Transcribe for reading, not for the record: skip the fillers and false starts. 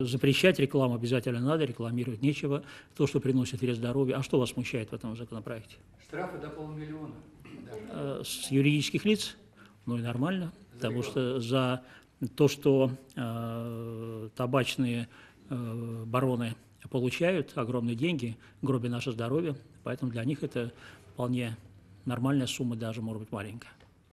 Запрещать рекламу обязательно надо, рекламировать нечего, то, что приносит вред здоровью. А что вас смущает в этом законопроекте? Штрафы до 500 000 С юридических лиц? Ну и нормально, потому что за то, что табачные бароны получают огромные деньги, гробя наше здоровье, поэтому для них это вполне нормальная сумма, даже, может быть, маленькая.